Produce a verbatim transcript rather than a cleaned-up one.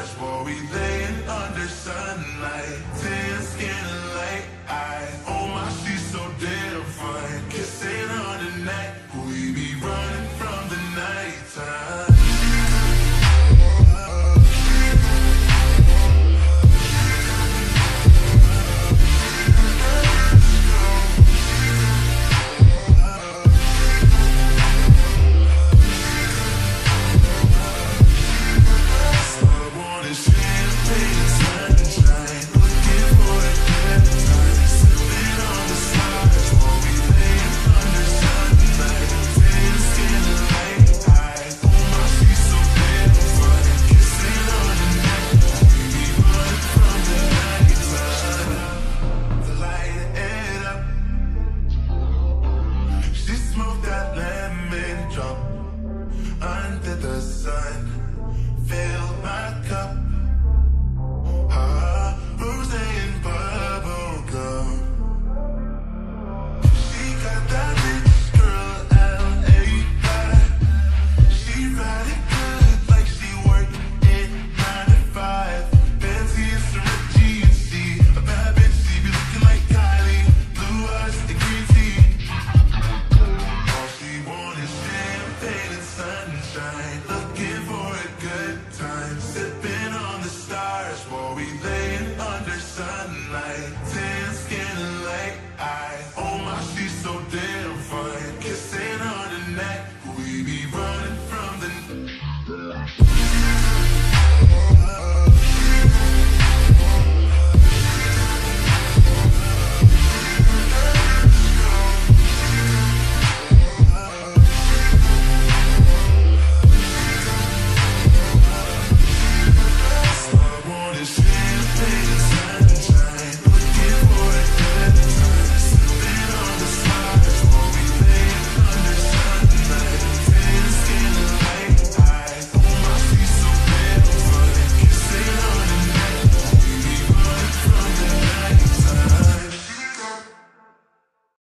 stars while we laying under sunlight. Tan skin and light eyes. Oh my, she's so damn fine. Kissing on the neck, we be running from the nighttime. Under the sun, fill my cup. Ah, rose and bubble gum. She got that rich girl L A vibe. She ride it good like she worked in nine to five. Fancy and some G and C. A bad bitch, she be looking like Kylie. Blue eyes and green tea. All she want is champagne and sunshine. Looking for a good time, sipping on the stars while we lay